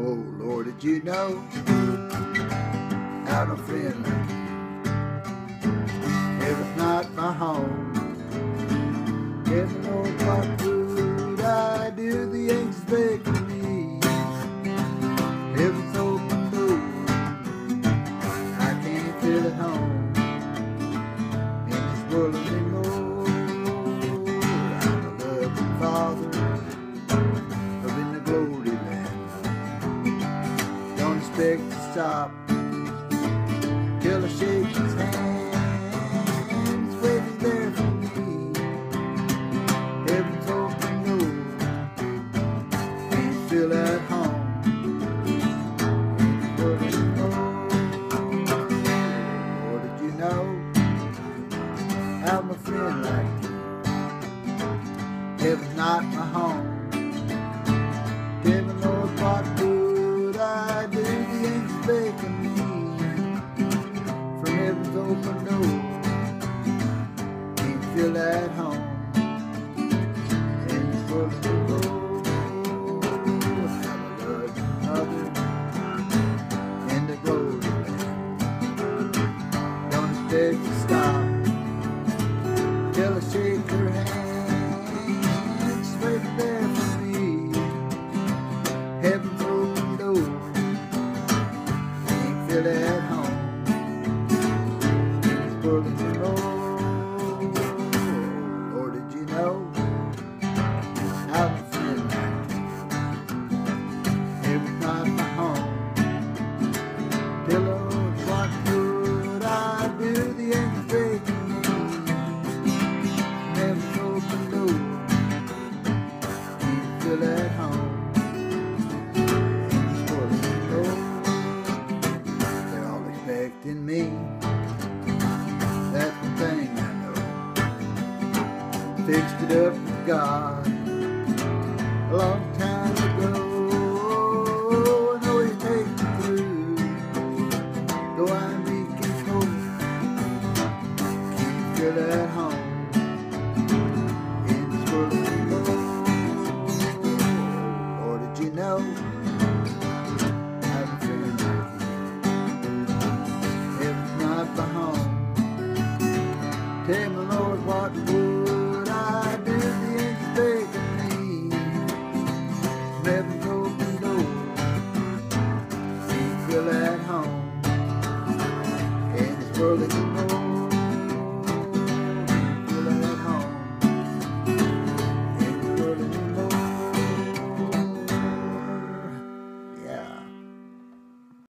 Oh Lord, did you know how to friend like you? Heaven's not my home. Heaven knows what food I do. The angels beg for me. Heaven's open door. I can't feel at home in this world anymore. I'm a loving Father up in the glory land. Don't expect to stop till I shake his hand. He's waiting there for me. Heaven's open door. Can't feel at home in this world anymore. Or did you know I'm a friend like you? Heaven's not my home. Heaven knows what food I do. The angels beckon me from heaven's open door. Can't feel at home in this world anymore. Have a loving mother in the glory land. Don't expect to stop till I shake her hand. She's waiting there for me. Heaven's open door. Can't feel at home in this world anymore. Lord, did you know I'm a friend like you? Heaven's not my home. Till Lord, what would I do? The angels begging me. Heaven's open door. Can't feel at home in this world anymore. They're all expecting me. That's one thing I know. Fixed it up with God a long time ago.